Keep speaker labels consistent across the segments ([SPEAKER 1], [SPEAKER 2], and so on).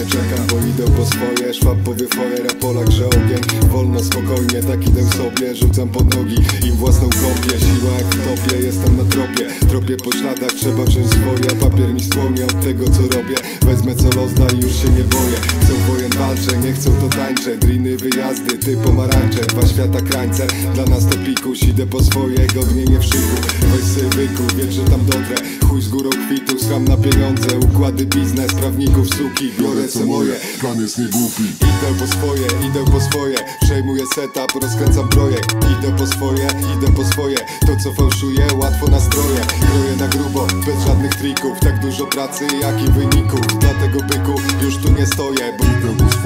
[SPEAKER 1] czekam, bo idę po swoje. Szwab powie fojera, Polak, że ogień. Wolno, spokojnie, tak idę sobie. Rzucam pod nogi im własną kopię. Siła jak w topie, jestem na tropie. Tropie po śladach, trzeba wziąć swoje. Papier mi skłoni od tego co robię. Wezmę co rozda i już się nie boję. Chcą wojen walczę, nie chcą to tańczę. Driny, wyjazdy, ty pomarańcze. Dwa świata krańce, dla nas to pikuś. Idę po swoje, godnie nie w szyku. Weź sobie wykuł, wiesz, że tam dotrę. Chuj z górą kwitu, scham na pieniądze. Układy, biznes, prawników, suki. Biorę co moje,
[SPEAKER 2] plan jest niegłupi.
[SPEAKER 1] idę po swoje. Przejmuję setup, rozkręcam projekt. Idę po swoje. To co fałszuję, łatwo nastroje. Kroję na grubo, bez żadnych trików. Tak dużo pracy, jak i wyników. Dlatego byku, już tu nie stoję, bo
[SPEAKER 2] Idę po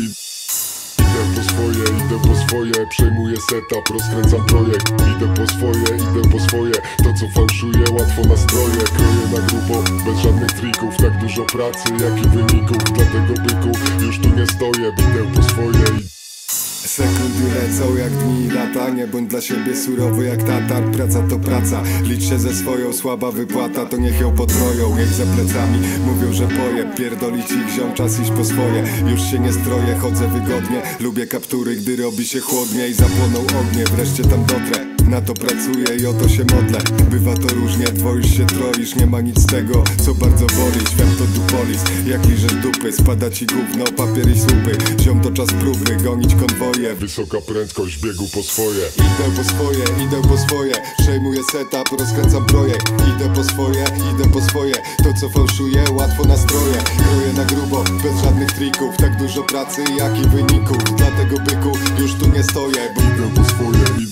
[SPEAKER 2] swoje, przejmuję setup, rozkręcam projekt. Idę po swoje, to co fałszuję, łatwo nastroje. Kroję na grubo, bez żadnych trików. Tak dużo pracy, jak i wyników. Dlatego byku, już tu nie stoję. Idę po swoje.
[SPEAKER 1] sekundy lecą jak dni i lata. Nie bądź dla siebie surowy jak tatar. Praca to praca, licz się ze swoją. Słaba wypłata, to niech ją potroją. Niech za plecami mówią, że poje. Pierdolić ich ziom, czas iść po swoje. Już się nie stroję, chodzę wygodnie. Lubię kaptury, gdy robi się chłodniej. Zapłoną ognie, wreszcie tam dotrę. Na to pracuję i o to się modlę. Bywa to różnie, dwoisz się, troisz. Nie ma nic z tego, co bardzo boli. Świat to dupolis, jak liżesz dupy. Spada ci gówno, papier i słupy. Ziom to czas próby, gonić konwoje.
[SPEAKER 2] Wysoka prędkość, biegu po swoje.
[SPEAKER 1] Idę po swoje. Przejmuję setup, rozkręcam projekt. Idę po swoje. To co fałszuję, łatwo nastroje. Kroję na grubo, bez żadnych trików. Tak dużo pracy, jak i wyników. Dlatego byku, już tu nie stoję, bo
[SPEAKER 2] Idę po swoje.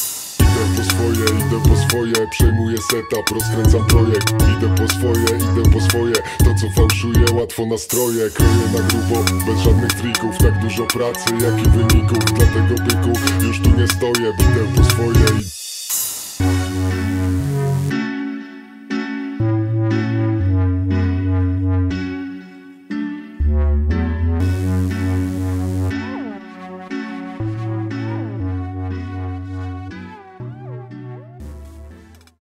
[SPEAKER 2] Idę po swoje, przejmuję setup, rozkręcam projekt. Idę po swoje, to co fałszuję, łatwo nastroje. Kroję na grubo, bez żadnych trików. Tak dużo pracy, jak i wyników. Dlatego byku, już tu nie stoję. Idę po swoje.